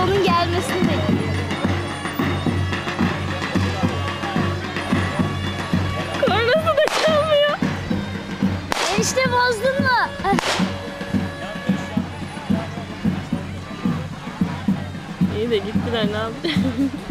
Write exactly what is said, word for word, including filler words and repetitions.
onun gelmesini bekliyorum. Kornası da çalmıyor. Enişte bozdun mu? İyi de gittiler, ne yapacağız?